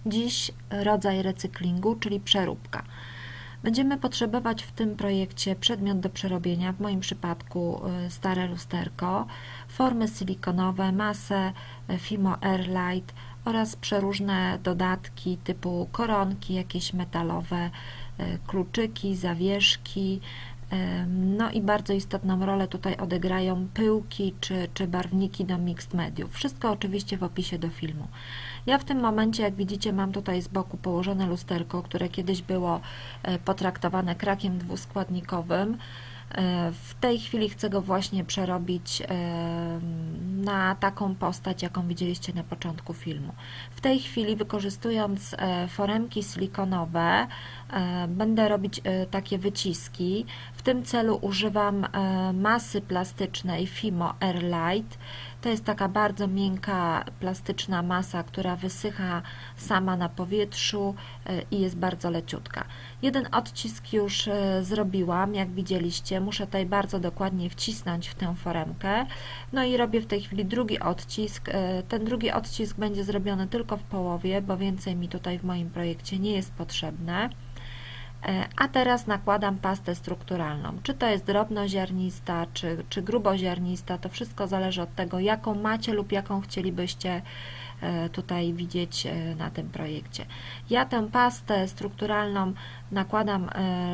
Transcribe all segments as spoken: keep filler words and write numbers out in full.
Dziś rodzaj recyklingu, czyli przeróbka. Będziemy potrzebować w tym projekcie przedmiot do przerobienia, w moim przypadku stare lusterko, formy silikonowe, masę Fimo Airlight oraz przeróżne dodatki typu koronki, jakieś metalowe, kluczyki, zawieszki. No i bardzo istotną rolę tutaj odegrają pyłki czy, czy barwniki do mixed mediów. Wszystko oczywiście w opisie do filmu. Ja w tym momencie, jak widzicie, mam tutaj z boku położone lusterko, które kiedyś było potraktowane krakiem dwuskładnikowym. W tej chwili chcę go właśnie przerobić na taką postać, jaką widzieliście na początku filmu. W tej chwili, wykorzystując foremki silikonowe, będę robić takie wyciski. W tym celu używam masy plastycznej Fimo Airlight. To jest taka bardzo miękka, plastyczna masa, która wysycha sama na powietrzu i jest bardzo leciutka. Jeden odcisk już zrobiłam, jak widzieliście. Muszę tutaj bardzo dokładnie wcisnąć w tę foremkę. No i robię w tej chwili drugi odcisk. Ten drugi odcisk będzie zrobiony tylko w połowie, bo więcej mi tutaj w moim projekcie nie jest potrzebne. A teraz nakładam pastę strukturalną. Czy to jest drobnoziarnista, czy, czy gruboziarnista, to wszystko zależy od tego, jaką macie lub jaką chcielibyście tutaj widzieć na tym projekcie. Ja tę pastę strukturalną nakładam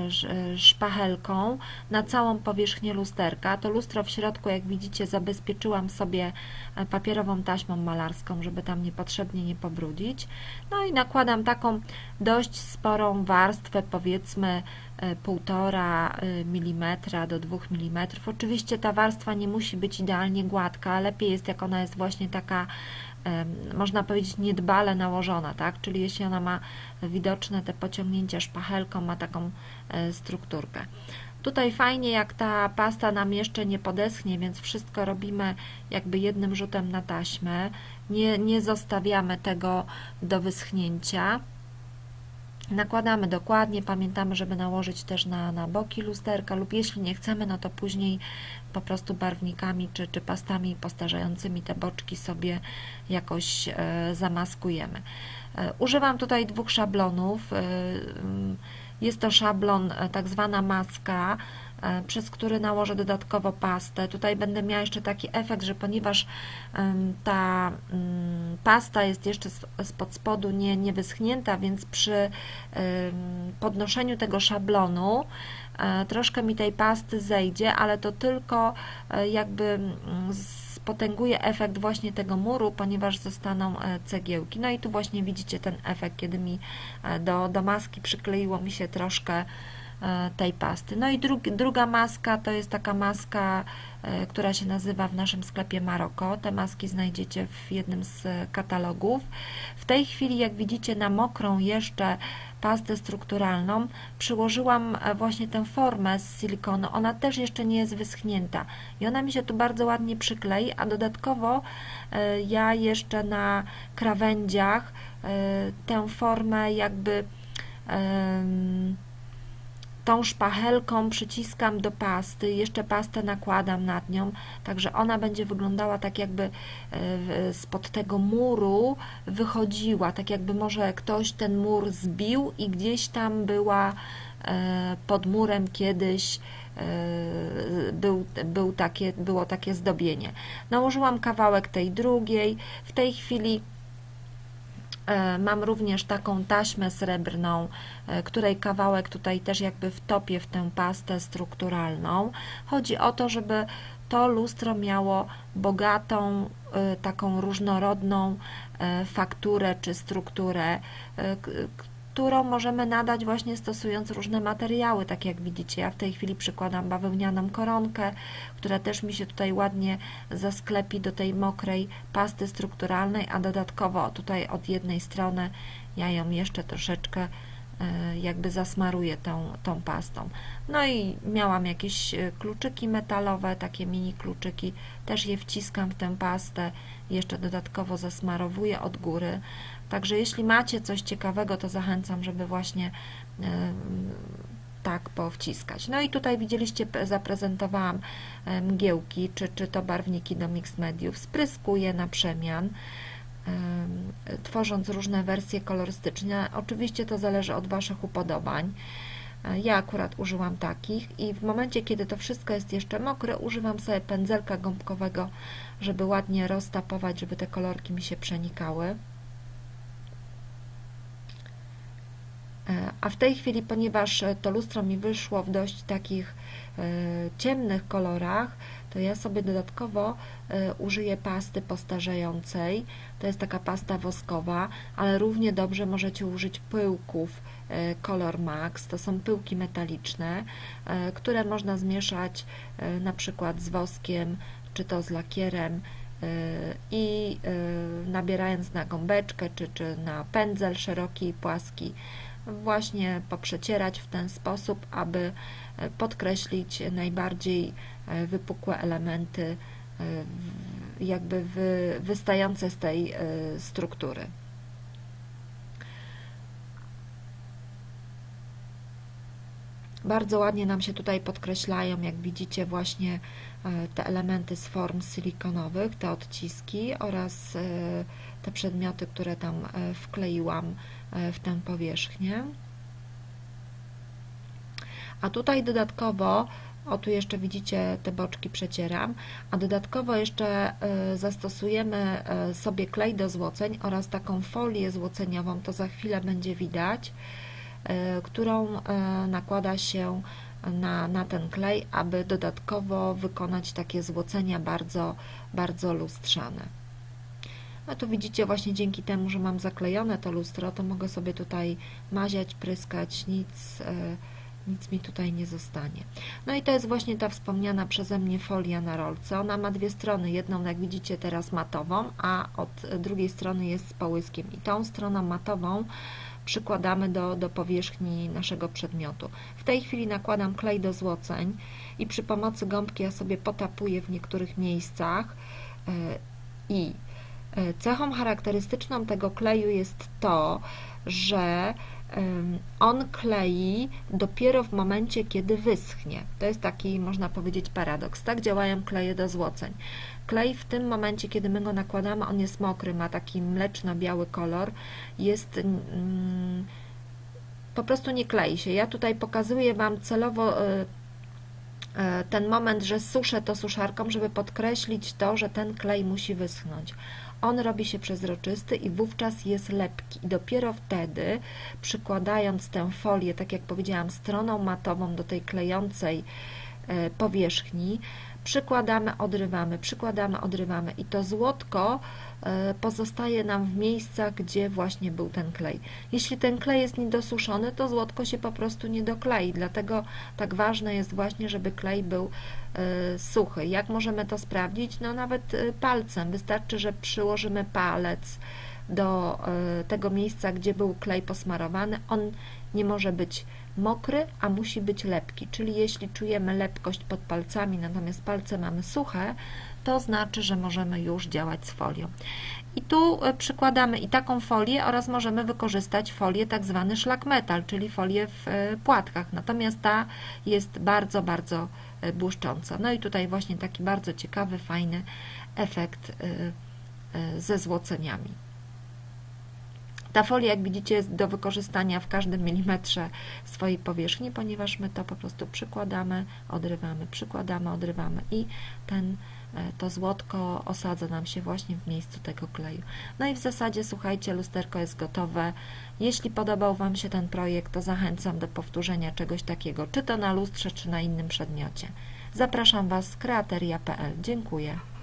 szpachelką na całą powierzchnię lusterka. To lustro w środku, jak widzicie, zabezpieczyłam sobie papierową taśmą malarską, żeby tam niepotrzebnie nie pobrudzić. No i nakładam taką dość sporą warstwę, powiedzmy półtora milimetra do dwóch milimetrów. Oczywiście ta warstwa nie musi być idealnie gładka, lepiej jest, jak ona jest właśnie taka, można powiedzieć, niedbale nałożona, tak? Czyli jeśli ona ma widoczne te pociągnięcia szpachelką, ma taką strukturkę. Tutaj fajnie, jak ta pasta nam jeszcze nie podeschnie, więc wszystko robimy jakby jednym rzutem na taśmę, nie, nie zostawiamy tego do wyschnięcia. Nakładamy dokładnie, pamiętamy, żeby nałożyć też na, na boki lusterka, lub jeśli nie chcemy, no to później po prostu barwnikami czy, czy pastami postarzającymi te boczki sobie jakoś e, zamaskujemy. E, używam tutaj dwóch szablonów. E, jest to szablon, e, tak zwana maska, e, przez który nałożę dodatkowo pastę. Tutaj będę miała jeszcze taki efekt, że ponieważ e, ta e, pasta jest jeszcze spod spodu nie, nie wyschnięta, więc przy e, podnoszeniu tego szablonu troszkę mi tej pasty zejdzie, ale to tylko jakby spotęguje efekt właśnie tego muru, ponieważ zostaną cegiełki. No i tu właśnie widzicie ten efekt, kiedy mi do, do maski przykleiło mi się troszkę tej pasty. No i drugi, druga maska to jest taka maska, która się nazywa w naszym sklepie Maroko. Te maski znajdziecie w jednym z katalogów. W tej chwili, jak widzicie, na mokrą jeszcze pastę strukturalną przyłożyłam właśnie tę formę z silikonu. Ona też jeszcze nie jest wyschnięta i ona mi się tu bardzo ładnie przyklei, a dodatkowo ja jeszcze na krawędziach tę formę jakby tą szpachelką przyciskam do pasty, jeszcze pastę nakładam nad nią, także ona będzie wyglądała tak, jakby spod tego muru wychodziła, tak jakby może ktoś ten mur zbił i gdzieś tam była pod murem kiedyś był, był takie, było takie zdobienie. Nałożyłam kawałek tej drugiej, w tej chwili mam również taką taśmę srebrną, której kawałek tutaj też jakby wtopię w tę pastę strukturalną. Chodzi o to, żeby to lustro miało bogatą, taką różnorodną fakturę czy strukturę, którą możemy nadać właśnie stosując różne materiały, tak jak widzicie. Ja w tej chwili przykładam bawełnianą koronkę, która też mi się tutaj ładnie zasklepi do tej mokrej pasty strukturalnej, a dodatkowo tutaj od jednej strony ja ją jeszcze troszeczkę jakby zasmaruję tą, tą pastą. No i miałam jakieś kluczyki metalowe, takie mini kluczyki, też je wciskam w tę pastę, jeszcze dodatkowo zasmarowuję od góry. Także jeśli macie coś ciekawego, to zachęcam, żeby właśnie yy, tak powciskać. No i tutaj widzieliście, zaprezentowałam mgiełki, czy, czy to barwniki do mixed mediów. Spryskuję na przemian. tworząc różne wersje kolorystyczne. Oczywiście to zależy od Waszych upodobań. Ja akurat użyłam takich i w momencie, kiedy to wszystko jest jeszcze mokre, używam sobie pędzelka gąbkowego, żeby ładnie roztapować, żeby te kolorki mi się przenikały. A w tej chwili, ponieważ to lustro mi wyszło w dość takich ciemnych kolorach, to ja sobie dodatkowo użyję pasty postarzejącej. To jest taka pasta woskowa, ale równie dobrze możecie użyć pyłków Color Max. To są pyłki metaliczne, które można zmieszać na przykład z woskiem, czy to z lakierem i nabierając na gąbeczkę, czy, czy na pędzel szeroki i płaski, właśnie poprzecierać w ten sposób, aby podkreślić najbardziej wypukłe elementy, jakby wy, wystające z tej struktury. Bardzo ładnie nam się tutaj podkreślają, jak widzicie, właśnie te elementy z form silikonowych, te odciski oraz te przedmioty, które tam wkleiłam w tę powierzchnię. A tutaj dodatkowo, o tu jeszcze widzicie, te boczki przecieram, a dodatkowo jeszcze zastosujemy sobie klej do złoceń oraz taką folię złoceniową, to za chwilę będzie widać, którą nakłada się na, na ten klej, aby dodatkowo wykonać takie złocenia bardzo, bardzo lustrzane. No tu widzicie, właśnie dzięki temu, że mam zaklejone to lustro, to mogę sobie tutaj maziać, pryskać, nic, nic mi tutaj nie zostanie. No i to jest właśnie ta wspomniana przeze mnie folia na rolce. Ona ma dwie strony, jedną jak widzicie teraz matową, a od drugiej strony jest z połyskiem. I tą stroną matową przykładamy do, do powierzchni naszego przedmiotu. W tej chwili nakładam klej do złoceń i przy pomocy gąbki ja sobie potapuję w niektórych miejscach i cechą charakterystyczną tego kleju jest to, że on klei dopiero w momencie, kiedy wyschnie. To jest taki, można powiedzieć, paradoks. Tak działają kleje do złoceń. Klej w tym momencie, kiedy my go nakładamy, on jest mokry, ma taki mleczno-biały kolor, jest mm, po prostu nie klei się. Ja tutaj pokazuję Wam celowo y, y, ten moment, że suszę to suszarką, żeby podkreślić to, że ten klej musi wyschnąć. On robi się przezroczysty i wówczas jest lepki. I dopiero wtedy, przykładając tę folię, tak jak powiedziałam, stroną matową do tej klejącej y, powierzchni, przykładamy, odrywamy, przykładamy, odrywamy i to złotko pozostaje nam w miejscach, gdzie właśnie był ten klej. Jeśli ten klej jest niedosuszony, to złotko się po prostu nie doklei, dlatego tak ważne jest właśnie, żeby klej był suchy. Jak możemy to sprawdzić? No nawet palcem. Wystarczy, że przyłożymy palec do tego miejsca, gdzie był klej posmarowany. On nie może być mokry, a musi być lepki, czyli jeśli czujemy lepkość pod palcami, natomiast palce mamy suche, to znaczy, że możemy już działać z folią. I tu przykładamy i taką folię oraz możemy wykorzystać folię tak zwany szlak metal, czyli folię w płatkach, natomiast ta jest bardzo, bardzo błyszcząca. No i tutaj właśnie taki bardzo ciekawy, fajny efekt ze złoceniami. Ta folia, jak widzicie, jest do wykorzystania w każdym milimetrze swojej powierzchni, ponieważ my to po prostu przykładamy, odrywamy, przykładamy, odrywamy i ten, to złotko osadza nam się właśnie w miejscu tego kleju. No i w zasadzie, słuchajcie, lusterko jest gotowe. Jeśli podobał Wam się ten projekt, to zachęcam do powtórzenia czegoś takiego, czy to na lustrze, czy na innym przedmiocie. Zapraszam Was z kreateria kropka p l. Dziękuję.